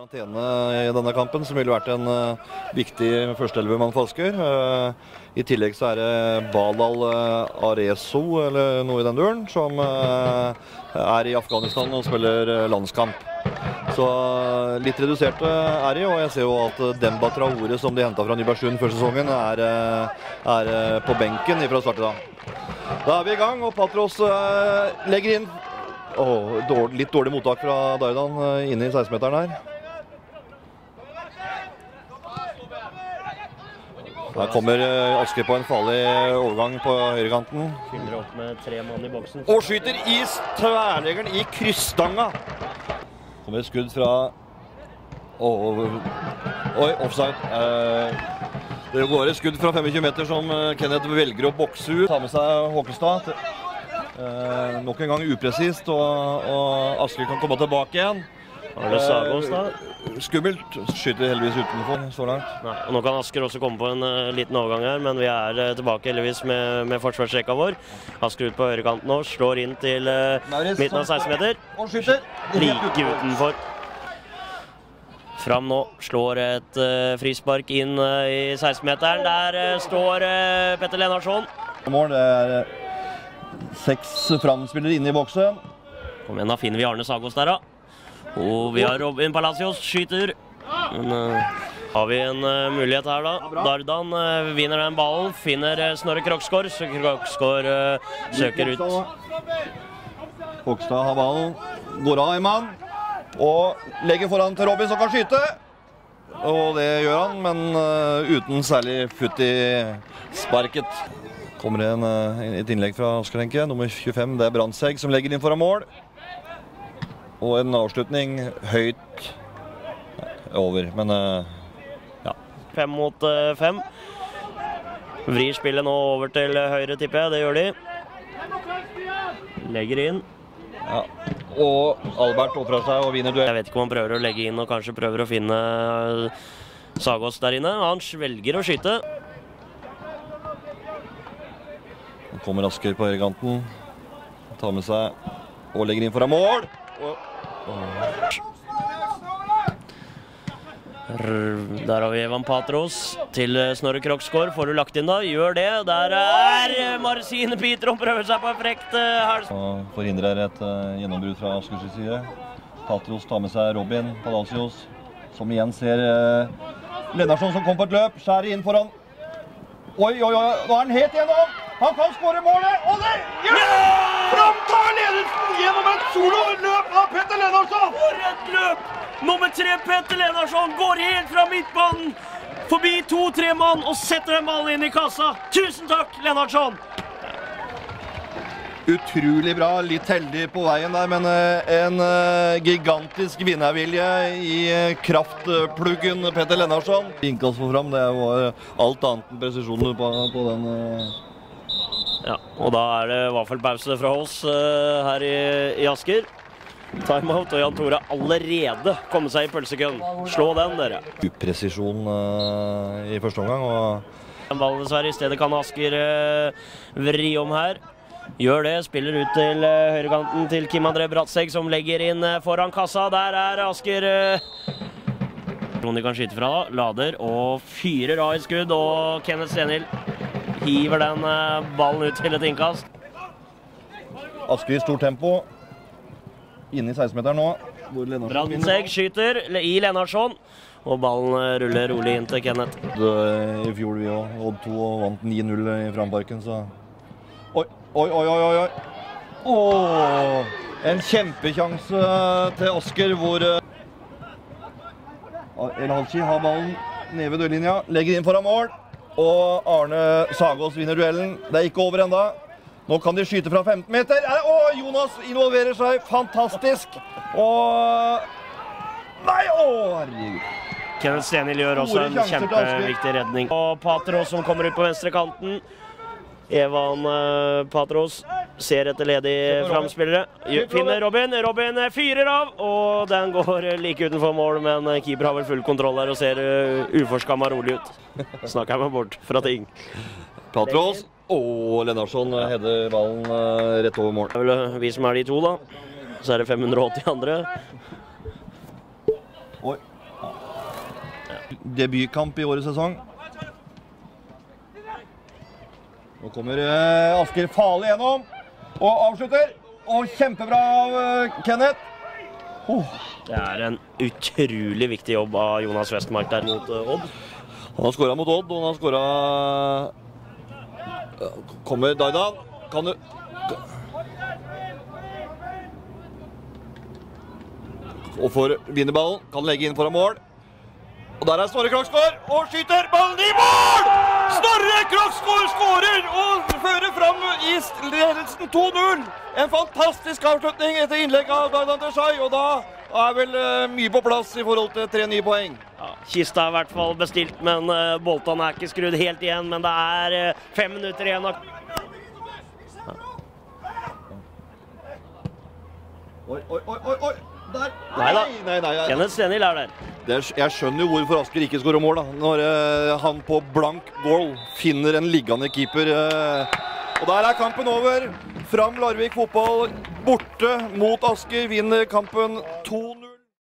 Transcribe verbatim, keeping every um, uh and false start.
karantene i denne kampen, som ville vært en uh, viktig førsteelvemann for Asker. Uh, I tillegg så er det Balal uh, Areso, eller noe i den duren, som uh, er i Afghanistan og spiller uh, landskamp. Så uh, litt reduserte er de, og jeg ser jo at uh, Demba Traore, som de hentet fra Nybergsund før sesongen, er, uh, er uh, på benken fra start i dag. Da er vi i gang, og Patros uh, legger inn. Oh, dårlig, litt dårlig mottak fra Dardan uh, inne i seksten-meteren her. Her kommer uh, Asker på en farlig overgang på høyrekanten. Fyller opp med tre mann i boksen. Og skyter i tverrleggeren i kryssstanga. Kommer et skudd fra... Oh, oi, offside. Uh, det går et skudd fra tjuefem meter som uh, Kenneth velger å bokse ut. Ta med seg Håkestad. Uh, nok en gang upresist, og, og Asker kan komme tilbake igjen. Arne Sagås da? Uh, skummelt. Skyter heldigvis utenfor så langt. Nei, og nå kan Asker også komme på en uh, liten overgang her, men vi er uh, tilbake heldigvis med, med forsvarsrekka vår. Asker ut på høyrekanten nå, slår inn til uh, midten av seksten meter. Og skyter. Like utenfor. Fram nå, slår et uh, frispark inn uh, i seksten-meteren. Der uh, står uh, Petter Lennartson. Mål, det er uh, seks framspillere inne i boksen. Kom igjen, da finner vi Arne Sagås der da. Og vi har Robin Palacios, skyter. Men uh, har vi en uh, mulighet her da. Dardan uh, vinner den ballen, finner uh, Snorre Kroksgaard. Så Kroksgaard uh, søker ut. Håkstad har ballen, går av en mann. Og legger foran til Robin som kan skyte. Og det gjør han, men uh, uten særlig futt i sparket. Kommer en, uh, et innlegg fra Asker, tenker jeg. Nummer tjuefem, det er Brandsegg som legger inn foran mål. Og en avslutning høyt over, men uh, ja. Fem mot uh, fem. Vrir spillet nå over til høyre, tipper jeg. Det gjør de. Legger inn. Ja. Og Albert åpner seg og vinner duell. Jeg vet ikke om han prøver å legge inn og kanskje prøver å finne Sagås der inne. Han velger å skyte. Nå kommer Asker på høyrekanten. Tar med seg og legger inn foran mål. Og, og. Der har vi Evan Patros til Snorre Kroksgaard. Får du lagt inn da? Gjør det. Der er Marcin Pitron, prøver seg på en frekt hals. Og forhindrer et uh, gjennombrudd fra Askers side. Patros tar med seg Robin Palacios, som igjen ser uh, Lennartson som kom på et løp. Skjærer inn foran. Oi, oi, oi, nå er han helt igjennom. Han kan skåre målet, og det gjør det! Framtar ledelsen gjennom et solo-løp av Petter Lennartson! For et løp! Nummer tre, Petter Lennartson, går helt fra midtbanen, forbi to-tre mann og setter en ball inn i kassa. Tusen takk, Lennartson! Utrolig bra, litt heldig på veien der, men en gigantisk vinnervilje i kraftpluggen Petter Lennartson. Innkast for fram, det var alt annet enn presisjonen på, på den. Ja, og da er det vaffelpause fra oss uh, her i, i Asker. Timeout, og Jan Tore allerede kommet seg i pølsekøen. Slå den, dere. Upresisjon uh, i første omgang. Og... En ball dessverre, i stedet kan Asker uh, vri om her. Gjør det, spiller ut til uh, høyrekanten til Kim André Bratsegg, som legger inn uh, foran kassa. Der er Asker. Uh... Noen de kan skyte fra da. Lader og fyrer av et skudd, og Kenneth Stenhild hiver den uh, ballen ut til et innkast. Asker i stort tempo. Inne i seksten-meteren nå. Brandsegg skyter i Lennartson, og ballen ruller rolig inn til Kenneth. I fjor vi også Odd to og vant ni null i Framparken, så... Oi, oi, oi, oi, oi! Åh, en kjempekjanse til Asker, hvor... El Halchi har ballen nede ved dørlinja, legger inn foran mål, og Arne Sagås vinner duellen. Det er ikke over enda. Nå kan de skyte fra femten meter. Åh, Jonas involverer seg. Fantastisk. Og... Nei, åh, herregud. Kenneth Stenhild gjør også en kjempeviktig redning. Og Patros som kommer ut på venstre kanten. Evan uh, Patros ser etter ledig framspillere. Finner Robin. Robin fyrer av, og den går like utenfor mål, men keeper har vel full kontroll her og ser uh, uforskammet rolig ut. Snakker jeg meg bort fra ting. Patros. Og Lennartson hedder ballen uh, rett over mål. Det er vel vi som er de to da. Så er det fem hundre og åtti andre. Oi, Debutkamp i årets sesong. Nå kommer uh, Asker farlig gjennom, og avslutter. Og kjempebra av uh, Kenneth. Oh. Det er en utrolig viktig jobb av Jonas Westmark der mot uh, Odd. Han har skåret mot Odd, og han har skåret... Kommer Daidan. Kan du... Og får vinne ballen. Kan legge inn foran mål. Og der er Snorre Krogsgaard, og skyter ballen i mål! Snorre Krogsgaard skårer og fører fram i ledelsen to null. En fantastisk avslutning etter innlegg av Daidan Desai, og da er vel uh, mye på plass i forhold til tre nye poeng. Ja, Kista er i hvert fall bestilt, men uh, Boltan er ikke skrudd helt igjen, men det er uh, fem minutter igjen. Ja. Oi, oi, oi, oi, oi! Der. Nei da, nei, nei, nei. Kenneth Stenhild er der. Er, jeg skjønner jo hvorfor Asker ikke skårer mål da, når uh, han på blank goal finner en liggende keeper. Uh, og der er kampen over. Fram Larvik fotball borte mot Asker, vinner kampen to null.